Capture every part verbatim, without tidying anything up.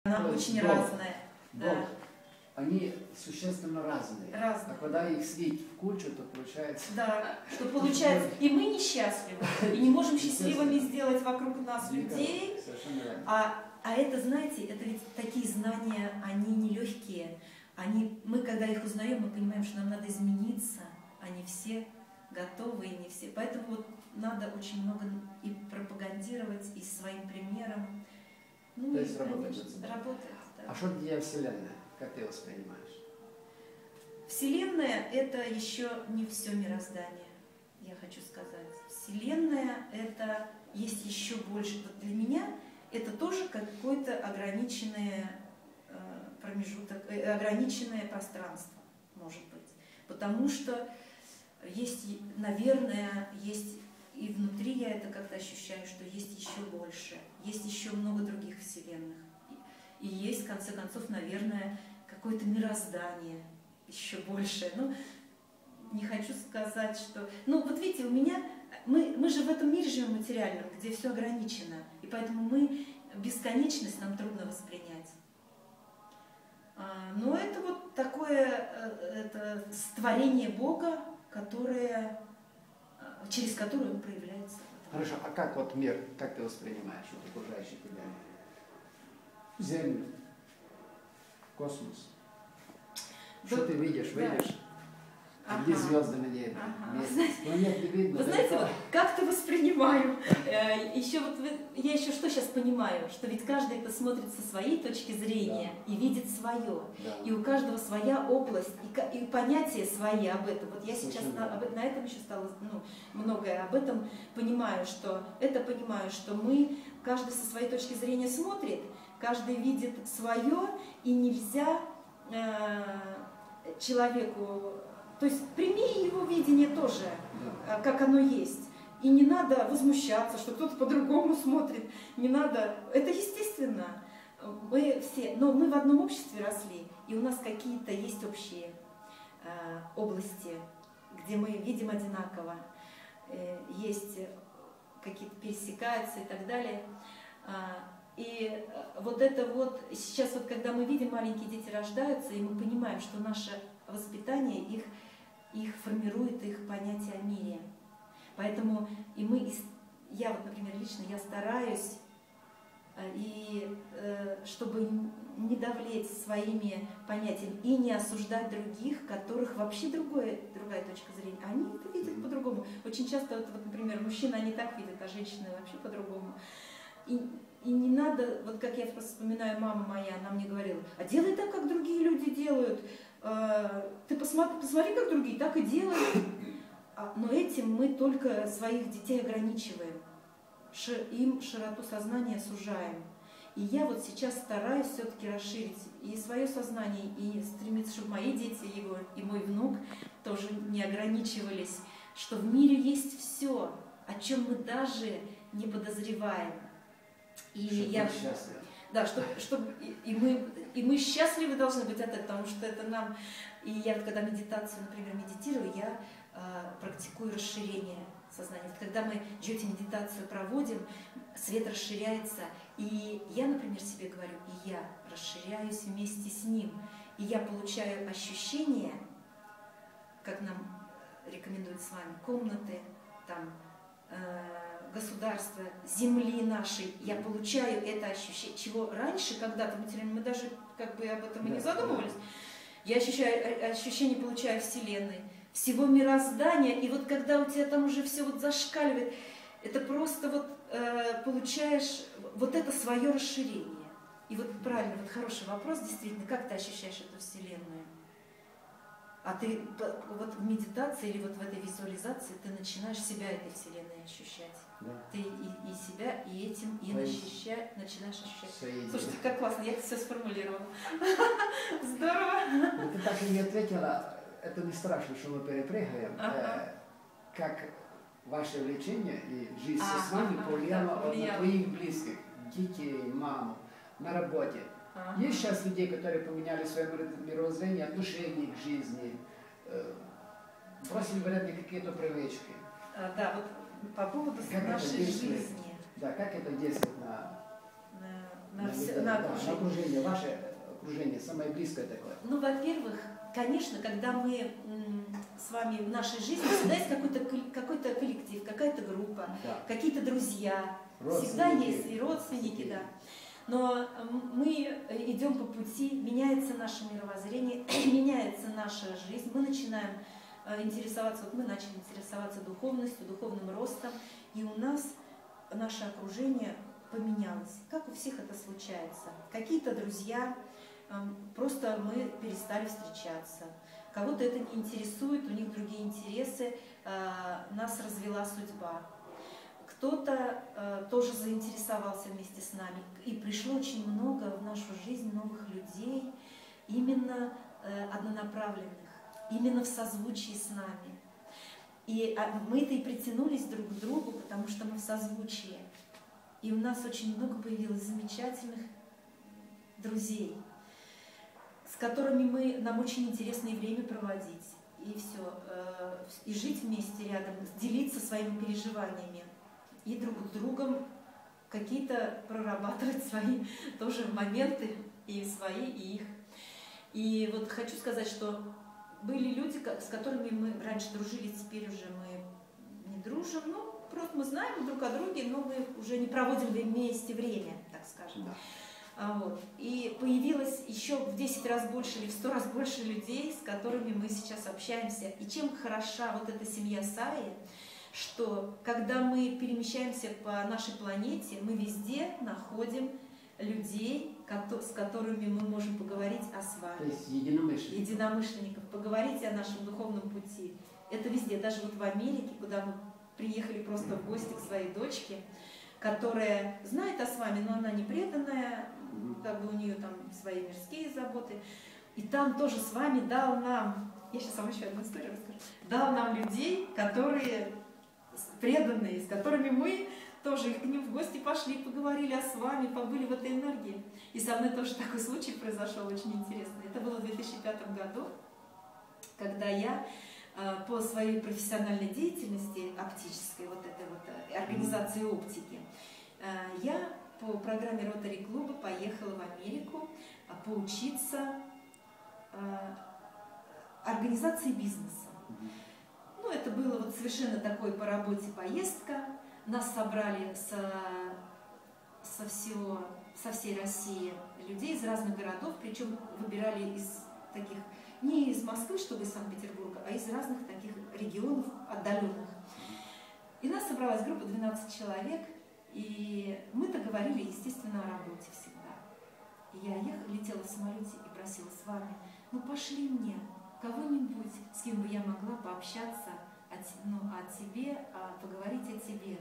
Она очень Бог, разная. Бог, Да. они существенно разные. Разные. А когда их слить в кучу, то получается... Да, что получается, и мы несчастливы, и не можем счастливыми сделать вокруг нас людей. А, а это, знаете, это ведь такие знания, они нелегкие. Они, мы, когда их узнаем, мы понимаем, что нам надо измениться, а не все готовы, и не все. Поэтому вот надо очень много и пропагандировать, и своим примером. Ну, То и, есть работать. конечно, работать, да. А что для Вселенная? Как ты воспринимаешь? Вселенная – это еще не все мироздание, я хочу сказать. Вселенная – это есть еще больше. Вот для меня это тоже какое-то ограниченное э, промежуток, э, ограниченное пространство, может быть. Потому что есть, наверное, есть и внутри я это как-то ощущаю, что есть еще больше, есть еще много других вселенных. И, и есть, в конце концов, наверное, какое-то мироздание еще большее. Ну, не хочу сказать, что... Ну, вот видите, у меня... Мы, мы же в этом мире живем материальном, где все ограничено. И поэтому мы... Бесконечность нам трудно воспринять. А, но это вот такое... Это творение Бога, которое... через которое он проявляется. Хорошо, а как вот мир, как ты воспринимаешь вот окружающий тебя мир? Землю, космос. Что Да, ты видишь, да. видишь? Ага. Где звезды на небе? Ага. Месяц. Планет не видно. Вы знаете, вот, как-то воспринимаю. Еще вот я еще что сейчас понимаю, что ведь каждый это смотрит со своей точки зрения, да, и видит свое. Да. И у каждого своя область, и, и понятия свои об этом. Вот я сейчас на, на этом еще стала, ну, многое об этом понимаю, что это понимаю, что мы, каждый со своей точки зрения смотрит, каждый видит свое, и нельзя э, человеку... То есть прими его видение тоже, да, как оно есть. И не надо возмущаться, что кто-то по-другому смотрит. Не надо. Это естественно. Мы все, но мы в одном обществе росли, и у нас какие-то есть общие э, области, где мы видим одинаково. Э, есть какие-то пересекаются и так далее. И вот это вот, сейчас вот, когда мы видим, маленькие дети рождаются, и мы понимаем, что наше воспитание их, их формирует их понятие о мире. Поэтому и мы, я вот, например, лично, я стараюсь, и чтобы не давлеть своими понятиями и не осуждать других, которых вообще другое, другая точка зрения. Они это видят по-другому. Очень часто, вот, вот, например, мужчины, они так видят, а женщины вообще по-другому. И, и не надо, вот как я просто вспоминаю, мама моя, она мне говорила, а делай так, как другие люди делают. Ты посмотри, посмотри, как другие, так и делают. Но этим мы только своих детей ограничиваем, им широту сознания сужаем. И я вот сейчас стараюсь все-таки расширить и свое сознание, и стремиться, чтобы мои дети его, и мой внук тоже не ограничивались, что в мире есть все, о чем мы даже не подозреваем. И чтобы я... счастливы. Да, чтобы, чтобы и, и, мы, и мы счастливы должны быть от этого, потому что это нам... И я вот когда медитацию, например, медитирую, я э, практикую расширение сознания. Вот когда мы джоти медитацию проводим, свет расширяется, и я, например, себе говорю, и я расширяюсь вместе с ним, и я получаю ощущение, как нам рекомендуют с вами, комнаты, там, э, государства, земли нашей, я получаю это ощущение, чего раньше, когда-то материально, мы даже как бы об этом и не задумывались, я ощущаю, ощущение получаю Вселенной, всего мироздания, и вот когда у тебя там уже все вот зашкаливает, это просто вот э, получаешь вот это свое расширение. И вот правильно, вот хороший вопрос, действительно, как ты ощущаешь эту Вселенную? А ты вот в медитации или вот в этой визуализации ты начинаешь себя этой Вселенной ощущать. Да. Ты и, и себя, и этим, и ощущать, начинаешь ощущать. Соединение. Слушайте, как классно, я это все сформулировала. Здорово. Но ты так и не ответила, это не страшно, что мы перепрыгаем, ага. Как ваше влечение и жизнь а, с вами ага, повлияла да, на твоих близких, детей, маму, на работе. Ага. Есть сейчас людей, которые поменяли свое мировоззрение, отношение к жизни, бросили, вероятно, какие-то привычки. А, да, вот по поводу как нашей жизни. Да, как это действует на... на, на, все, да, на да, окружение. На окружение, ваше окружение, самое близкое такое. Ну, во-первых, конечно, когда мы с вами в нашей жизни, всегда есть какой-то какой-то коллектив, какая-то группа, да. какие-то друзья, всегда есть и родственники, да. Но мы идем по пути, меняется наше мировоззрение, меняется наша жизнь, мы начинаем интересоваться, вот мы начали интересоваться духовностью, духовным ростом, и у нас наше окружение поменялось. Как у всех это случается? Какие-то друзья, просто мы перестали встречаться. Кого-то это не интересует, у них другие интересы, нас развела судьба. Кто-то э, тоже заинтересовался вместе с нами. И пришло очень много в нашу жизнь новых людей, именно э, однонаправленных, именно в созвучии с нами. И а, мы-то и притянулись друг к другу, потому что мы в созвучии. И у нас очень много появилось замечательных друзей, с которыми мы, нам очень интересно и время проводить, и все, э, и жить вместе рядом, делиться своими переживаниями. И друг с другом какие-то прорабатывать свои тоже моменты, и свои, и их. И вот хочу сказать, что были люди, с которыми мы раньше дружили, теперь уже мы не дружим, ну, просто мы знаем друг о друге, но мы уже не проводим вместе время, так скажем. Да. А вот. И появилось еще в десять раз больше или в сто раз больше людей, с которыми мы сейчас общаемся. И чем хороша вот эта семья Саи, что когда мы перемещаемся по нашей планете, мы везде находим людей, с которыми мы можем поговорить о с вами. То есть единомышленников. Единомышленников, поговорить о нашем духовном пути. Это везде, даже вот в Америке, куда мы приехали просто в гости к своей дочке, которая знает о с вами, но она не преданная, как бы у нее там свои мирские заботы. И там тоже с вами дал нам, я сейчас вам еще одну историю расскажу, дал нам людей, которые преданные, с которыми мы тоже их к ним в гости пошли, поговорили о с вами, побыли в этой энергии. И со мной тоже такой случай произошел очень интересный. Это было в две тысячи пятом году, когда я по своей профессиональной деятельности, оптической, вот этой вот организации оптики, я по программе Rotary клуба поехала в Америку поучиться организации бизнеса. Ну, это было вот совершенно такой по работе поездка. Нас собрали со, со, всего, со всей России людей из разных городов, причем выбирали из таких, не из Москвы, чтобы из Санкт-Петербурга, а из разных таких регионов отдаленных. И нас собралась группа двенадцать человек, и мы-то говорили, естественно, о работе всегда. И я ехала, летела в самолете и просила с вами, ну пошли мне кого-нибудь, с кем бы я могла пообщаться о, ну, о тебе, о, поговорить о тебе.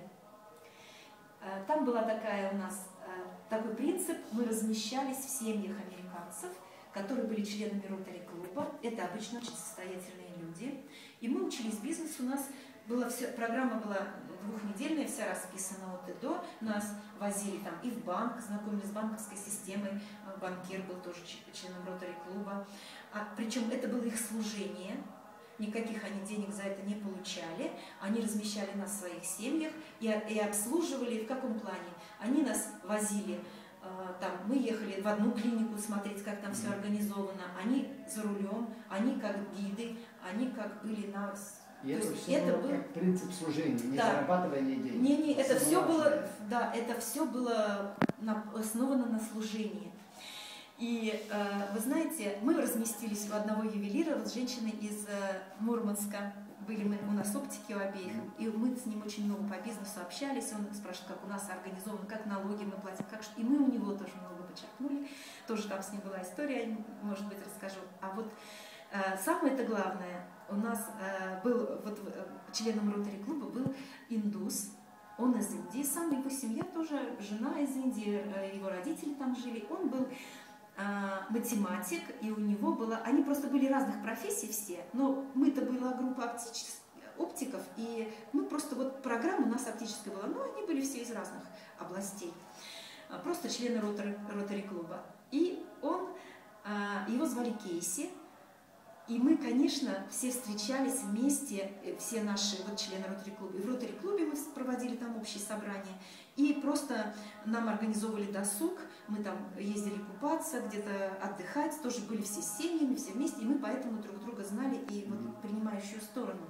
Там была такая у нас, такой принцип, мы размещались в семьях американцев, которые были членами Rotary клуба, это обычно очень состоятельные люди, и мы учились бизнесу, у нас была все, программа была двухнедельная, вся расписана от и до, нас возили там и в банк, знакомились с банковской системой, банкир был тоже членом Rotary клуба, а, причем это было их служение, никаких они денег за это не получали, они размещали нас в своих семьях и, и обслуживали в каком плане? Они нас возили, э, там, мы ехали в одну клинику смотреть, как там все организовано, они за рулем, они как гиды, они как были нас. И это все это было как принцип служения, не да. зарабатывание денег. Не, не, это все было, да, это все было на, основано на служении. И э, вы знаете, мы разместились у одного ювелира, вот женщины из э, Мурманска, были мы, у нас оптики у обеих, и мы с ним очень много по бизнесу общались, он спрашивает, как у нас организовано, как налоги мы платим, как... и мы у него тоже много подчеркнули, тоже там с ним была история, может быть, расскажу. А вот э, самое-то главное, у нас э, был, вот э, членом Rotary клуба был индус, он из Индии, сам его семья тоже, жена из Индии, э, его родители там жили, он был математик, и у него была... Они просто были разных профессий все, но мы-то была группа оптических, оптиков, и мы просто... Вот программа у нас оптическая была, но они были все из разных областей. Просто члены Rotary клуба. И он... Его звали Кейси, И мы, конечно, все встречались вместе, все наши вот члены Ротари-клуба. И в Ротари-клубе мы проводили там общие собрания. И просто нам организовывали досуг, мы там ездили купаться, где-то отдыхать, тоже были все с семьями, все вместе, и мы поэтому друг друга знали и вот принимающую сторону.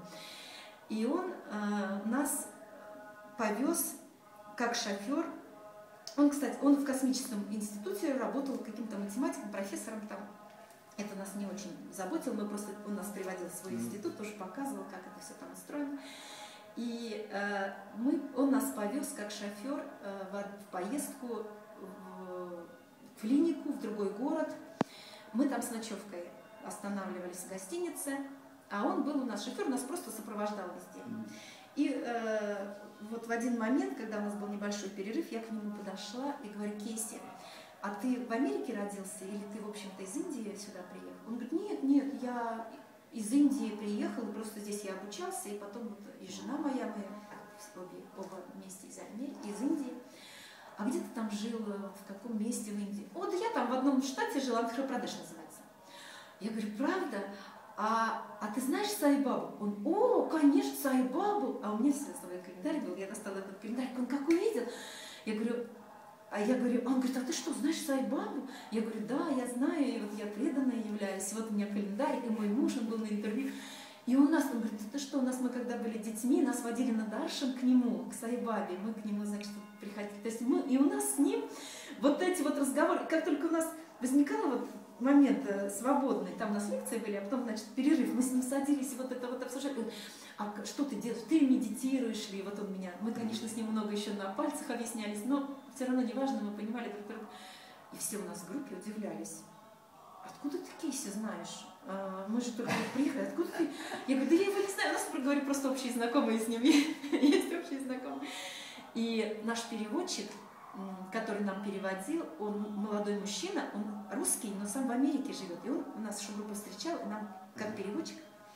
И он э, нас повез как шофер. Он, кстати, он в космическом институте работал каким-то математиком, профессором там. Это нас не очень заботило, мы просто, он нас приводил в свой институт, тоже показывал, как это все там устроено. И э, мы, он нас повез как шофер э, в, в поездку в, в клинику, в другой город. Мы там с ночевкой останавливались в гостинице, а он был у нас шофер, нас просто сопровождал везде. И э, вот в один момент, когда у нас был небольшой перерыв, я к нему подошла и говорю: Кейси, а ты в Америке родился или ты, в общем-то, из Индии сюда приехал? Он говорит: нет, нет, я из Индии приехал, просто здесь я обучался, и потом вот и жена моя, мы обе, оба вместе из Америки, из Индии. А где ты там жил, в каком месте в Индии? О, да я там в одном штате жила, Андхра-Прадеш называется. Я говорю: правда? А, а ты знаешь Саи-Бабу? Он: о, конечно, Саи-Бабу. А у меня всегда свой календарь был, я достала этот календарь, он как увидел. Я говорю, а я говорю, он говорит: а ты что, знаешь Саи-Бабу? Я говорю: да, я знаю, и вот я преданная являюсь, вот у меня календарь, и мой муж, он был на интервью. И у нас, он говорит: ты что, у нас мы когда были детьми, нас водили на Даршан к нему, к Саи-Бабе, мы к нему, значит, приходили. То есть мы, и у нас с ним вот эти вот разговоры, как только у нас возникал вот момент свободный, там у нас лекции были, а потом, значит, перерыв, мы с ним садились и вот это вот обсуждали. А что ты делаешь? Ты медитируешь ли? Вот он меня, мы, конечно, с ним много еще на пальцах объяснялись, но все равно неважно, мы понимали друг друга. И все у нас в группе удивлялись. Откуда ты Кейси знаешь? А, мы же только приехали, откуда ты? Я говорю: да я его не знаю, у нас, говорю, просто общие знакомые с ним есть, общие знакомые. И наш переводчик, который нам переводил, он молодой мужчина, он русский, но сам в Америке живет. И он у нас нашу группу встречал, и нам, как переводчик,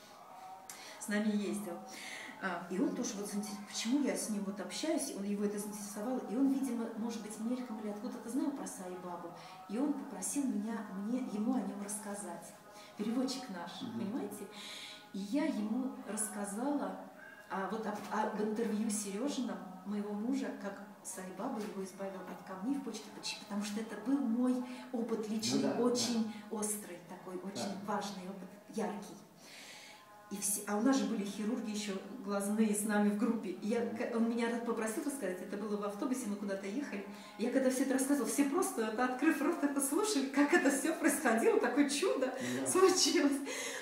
с нами ездил. И он тоже вот заинтересовал, почему я с ним вот общаюсь, он, его это заинтересовало, и он, видимо, может быть, мельком или откуда-то знал про Саи-Бабу, и он попросил меня, мне, ему о нем рассказать. Переводчик наш, mm-hmm. понимаете? И я ему рассказала а, вот об, об интервью Сережином, моего мужа, как Саи-Баба его избавил от камней в почке, потому что это был мой опыт личный, ну, да, очень да. острый, такой очень да. важный опыт, яркий. И все, а у нас же были хирурги еще глазные с нами в группе. И я, он меня попросил рассказать, это было в автобусе, мы куда-то ехали. И я когда все это рассказывала, все просто, это, открыв рот, это слушали, как это все происходило, такое чудо yeah. случилось.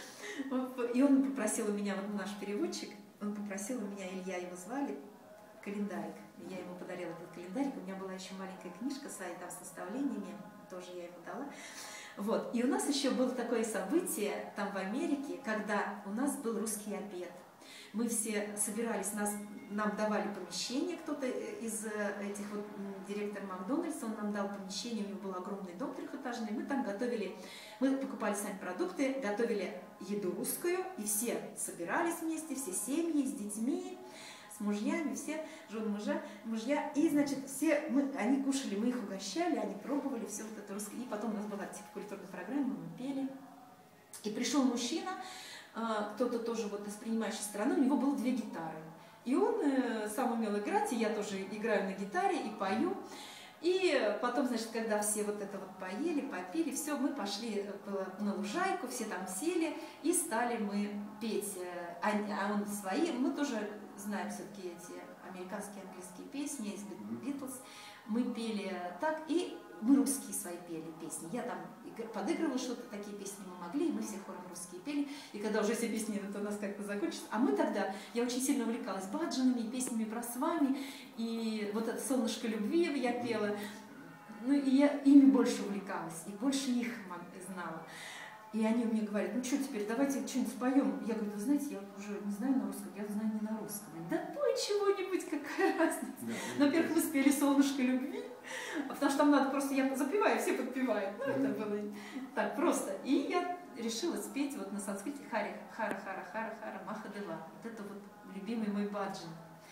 И он попросил у меня, вот наш переводчик, он попросил у меня, Илья его звали, календарик. Я ему подарила этот календарик, у меня была еще маленькая книжка с там с наставлениями, тоже я ему дала. Вот. И у нас еще было такое событие там в Америке, когда у нас был русский обед. Мы все собирались, нас, нам давали помещение, кто-то из этих вот, директор Макдональдса, он нам дал помещение, у него был огромный дом трехэтажный, мы там готовили, мы покупали сами продукты, готовили еду русскую, и все собирались вместе, все семьи с детьми, с мужьями, все жены, мужья, мужья, и, значит, все, мы, они кушали, мы их угощали, они пробовали все вот это русское, и потом у нас была типа культурная программа, мы пели, и пришел мужчина, кто-то тоже вот из принимающей стороны, у него было две гитары, и он сам умел играть, и я тоже играю на гитаре и пою, и потом, значит, когда все вот это вот поели, попили, все, мы пошли на лужайку, все там сели, и стали мы петь, а он свои, мы тоже знаем все-таки эти американские, английские песни из Битлз. Мы пели так, и мы русские свои пели песни. Я там подыгрывала что-то, такие песни мы могли, и мы все хором русские пели. И когда уже все песни это у нас как-то закончились, а мы тогда, я очень сильно увлекалась баджанами, песнями про с вами, и вот это «Солнышко любви» я пела. Ну, и я ими больше увлекалась, и больше их знала. И они мне говорят: ну что теперь, давайте что-нибудь споем. Я говорю: вы знаете, я уже не знаю на русском, я знаю не на русском. Да пой чего-нибудь, какая разница. Да, во-первых, мы спели «Солнышко любви», потому что там надо просто, я запеваю, все подпевают. Ну, это было так просто. И я решила спеть вот на санскрите «Хари, хара, хара, хара, хара, махадева». Вот это вот любимый мой баджан.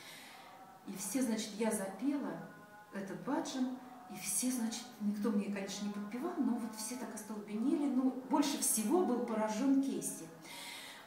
И все, значит, я запела этот баджан. И все, значит, никто мне, конечно, не подпевал, но вот все так остолбенели. Ну, больше всего был поражен Кейси.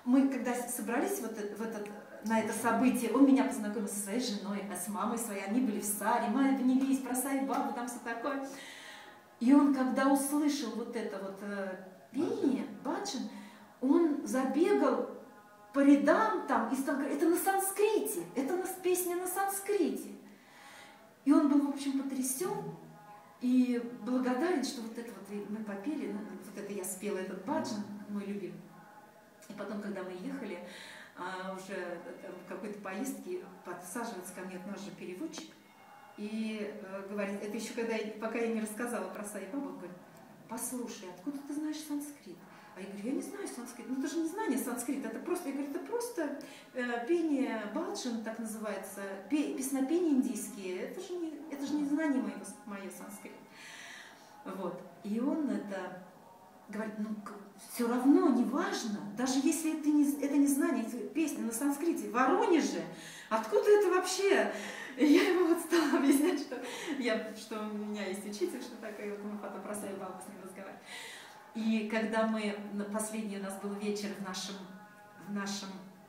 мы когда собрались вот в этот, на это событие, он меня познакомил со своей женой, а с мамой своей, они были в Саре, мы обнялись, про Сай-Бабу, там все такое. И он, когда услышал вот это вот э, пение, баджан, он забегал по рядам там и стал говорить, это на санскрите, это на, песня на санскрите. И он был, в общем, потрясен и благодарен, что вот это вот мы попели, вот это я спела этот баджан, мой любимый. И потом, когда мы ехали, а, уже в какой-то поездке, подсаживается ко мне наш же переводчик и э, говорит, это еще когда, пока я не рассказала про Сай-Бабу, он говорит, послушай, откуда ты знаешь санскрит? А я говорю, я не знаю санскрит. Ну, это же не знание санскрита, это просто, я говорю, это просто э, пение баджан, так называется, пе, песнопения индийские, это же не, это же не знание моего, мое санскрит. Вот. И он это говорит, ну, все равно, не важно, даже если это не, это не знание, песня на санскрите, в Воронеже, откуда это вообще? И я ему вот стала объяснять, что, я, что у меня есть учитель, что такое, вот мы потом про Сай-Бабу с ним разговаривали. И когда мы, последний у нас был вечер в нашем, в нашем,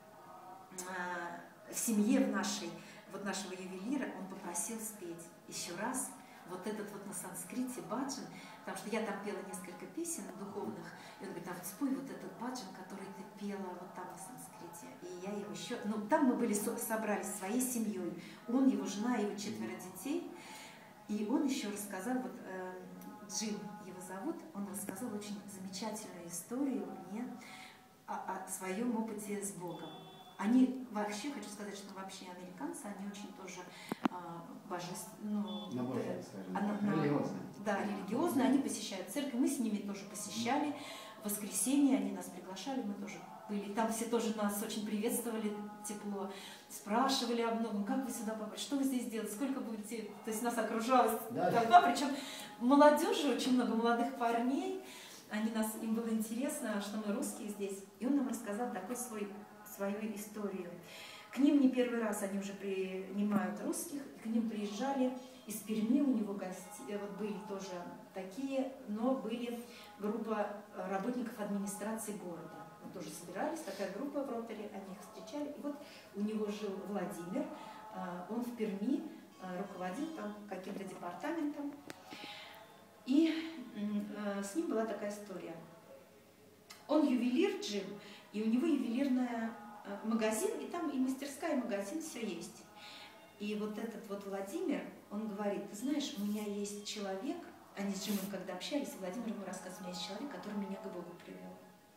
э, в семье в нашей, вот нашего ювелира, он попросил спеть еще раз вот этот вот на санскрите баджан, потому что я там пела несколько песен духовных, и он говорит, а вот спой вот этот баджан, который ты пела вот там на санскрите. И я его еще, ну там мы были, собрались своей семьей, он, его жена, его четверо детей, и он еще рассказал, вот э, Джим его зовут, он рассказал очень замечательную историю мне о, о своем опыте с Богом. Они вообще, хочу сказать, что вообще американцы, они очень тоже а, божественные, ну, Набожные, скажем, а, на, религиозные. Да, религиозные, они посещают церковь, мы с ними тоже посещали, в воскресенье они нас приглашали, мы тоже были, там все тоже нас очень приветствовали тепло, спрашивали о многом, как вы сюда попали, что вы здесь делаете, сколько будете, то есть нас окружалась да, толпа, причем молодежи, очень много молодых парней, они нас, им было интересно, что мы русские здесь, и он нам рассказал такой свой свою историю. К ним не первый раз они уже принимают русских, к ним приезжали из Перми, у него гости, вот были тоже такие, но были группа работников администрации города. Мы тоже собирались, такая группа в Ротаре, они их встречали. И вот у него жил Владимир, он в Перми руководил там каким-то департаментом. И с ним была такая история. Он ювелир, Джим, и у него ювелирная магазин, и там и мастерская, и магазин, все есть. И вот этот вот Владимир, он говорит, ты знаешь, у меня есть человек, они с Джимом когда общались, Владимир ему рассказывал, у меня есть человек, который меня к Богу привел.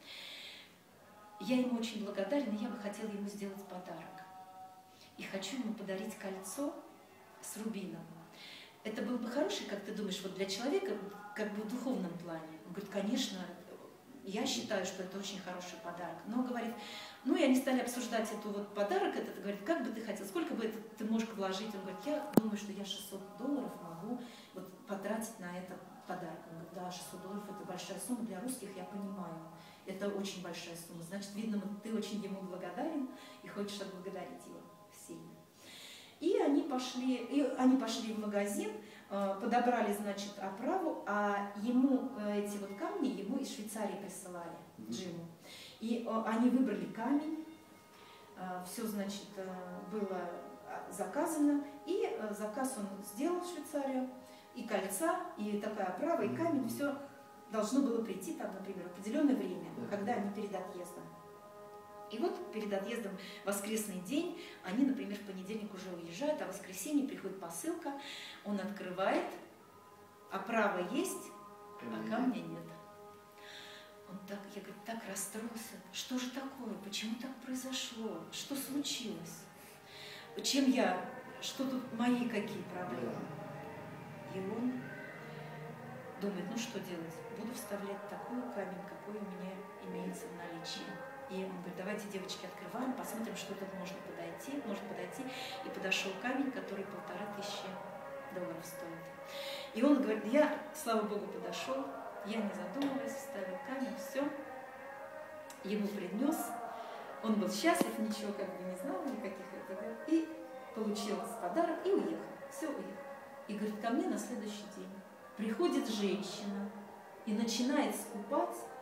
Я ему очень благодарен, и я бы хотела ему сделать подарок. И хочу ему подарить кольцо с рубином. Это был бы хороший, как ты думаешь, вот для человека, как бы в духовном плане. Он говорит, конечно, я считаю, что это очень хороший подарок. Но, говорит, ну и они стали обсуждать эту вот подарок, этот, говорит, как бы ты хотел, сколько бы это ты можешь вложить? Он говорит, я думаю, что я шестьсот долларов могу вот потратить на этот подарок. Он говорит, да, шестьсот долларов это большая сумма, для русских я понимаю. Это очень большая сумма. Значит, видно, ты очень ему благодарен и хочешь отблагодарить его сильно. И они пошли, и они пошли в магазин, подобрали, значит, оправу, а ему эти вот камни ему из Швейцарии присылали, Джиму. И они выбрали камень, все, значит, было заказано, и заказ он сделал в Швейцарию, и кольца, и такая оправа, и камень, все должно было прийти там, например, в определенное время, когда они перед отъездом. И вот перед отъездом в воскресный день, они, например, в понедельник уже уезжают, а в воскресенье приходит посылка, он открывает, оправа есть, а камня нет. Он так, я говорю, так расстроился. Что же такое? Почему так произошло? Что случилось? Чем я? Что тут мои какие проблемы? И он думает, ну что делать? Буду вставлять такой камень, какой у меня имеется в наличии. И он говорит, давайте, девочки, открываем, посмотрим, что тут можно подойти, может подойти. И подошел камень, который полтора тысячи долларов стоит. И он говорит, я, слава Богу, подошел, я не задумываясь, вставил камень, все. Ему принес, он был счастлив, ничего как бы не знал, никаких этого. И получил подарок и уехал. Все, уехал. И говорит, ко мне на следующий день приходит женщина и начинает скупать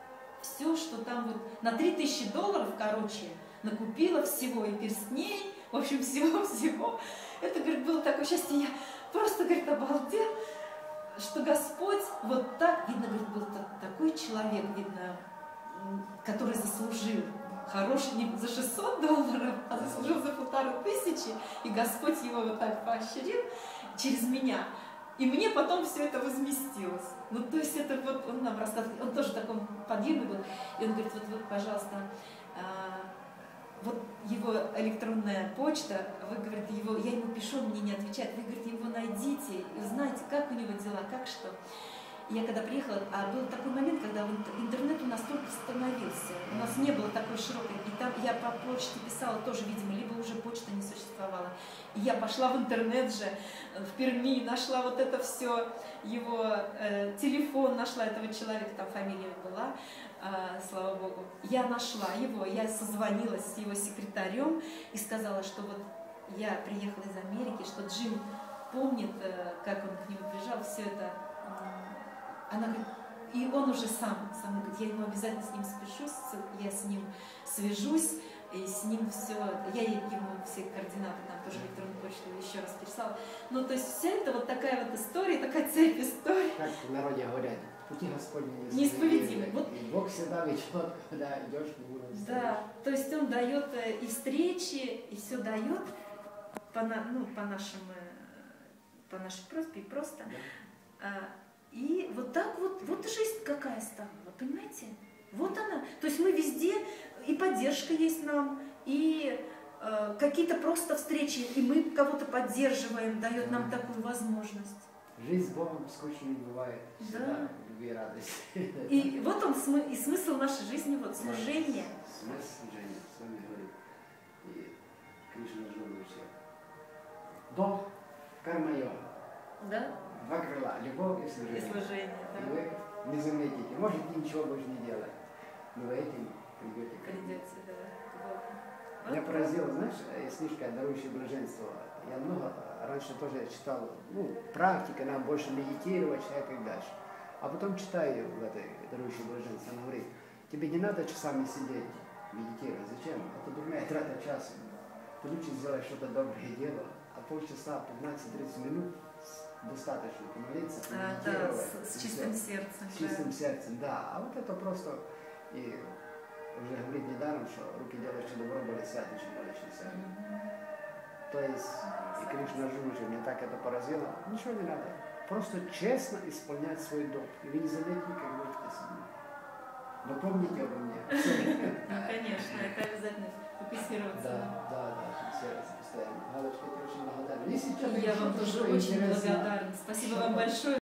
все, что там вот на три тысячи долларов, короче, накупила всего, и перстней, в общем, всего-всего. Это, говорит, было такое счастье, я просто, говорит, обалдел, что Господь вот так, видно, говорит, был такой человек, видно, который заслужил хороший не за шестьсот долларов, а заслужил за полторы тысячи, и Господь его вот так поощрил через меня. И мне потом все это возместилось. Ну, то есть это вот, он нам рассказывает, он тоже в таком подъеме был, и он говорит, вот, вот, пожалуйста, вот его электронная почта, вы, говорит, его, я ему пишу, он мне не отвечает, вы, говорит, его найдите и узнаете, как у него дела, как что. Я когда приехала, а был такой момент, когда интернет у нас только становился, у нас не было такой широкой, и там я по почте писала тоже, видимо, либо уже почта не существовала. И я пошла в интернет же, в Перми, нашла вот это все, его э, телефон, нашла этого человека, там фамилия была, э, слава богу. Я нашла его, я созвонилась с его секретарем и сказала, что вот я приехала из Америки, что Джим помнит, э, как он к нему приезжал, все это. Она говорит, и он уже сам, сам говорит, я ему обязательно с ним спешусь, я с ним свяжусь, и с ним все, я ему все координаты, там тоже электронную почту еще раз переслала. Ну, то есть вся это вот такая вот история, такая цепь историй. Как в народе говорят, пути Господни неисповедимы. Вот. И Бог всегда ведет, когда идешь к Нему навстречу. Да, то есть Он дает и встречи, и все дает по, ну, по, нашим, по нашей просьбе, и просто. Да. И вот так вот, вот жизнь какая стала, понимаете? Вот она. То есть мы везде, и поддержка есть нам, и э, какие-то просто встречи, и мы кого-то поддерживаем, дает нам такую возможность. Жизнь с Богом скучной не бывает. Да. Любви и радость. И вот он, и смысл нашей жизни, вот служение. Смысл служения, с вами говорит. И Кришна жил всех. До карма-йога. Да? Два крыла, любовь и служение. И служение, да. И вы не заметите, можете ничего больше не делать, но вы этим придете к Богу. Придете, да. Меня поразило, знаешь, есть книжка «Дарующее блаженство». Я много раньше тоже читал, ну, практика, надо больше медитировать и так дальше. А потом читаю в этой «Дарующее блаженство», она говорит, тебе не надо часами сидеть, медитировать. Зачем? Это дурная трата часа. Ты лучше сделаешь что-то доброе дело, а полчаса, пятнадцать-тридцать минут достаточно помолиться, а, да, с, с чистым сердцем. С чистым да. сердцем, да. А вот это просто, и уже говорит недаром, что руки делающие добро более святы, чем молящиеся. Mm-hmm. То есть, и Кришна Арджуна, мне так это поразило, ничего не надо. Просто честно исполнять свой долг. И вы не заметите, как будете со мной. Но помните обо мне. Ну, конечно, это обязательно фокусироваться. Да, да, да, фокусироваться постоянно. Галочка, я очень благодарна. Я вам тоже очень благодарна. Спасибо вам большое.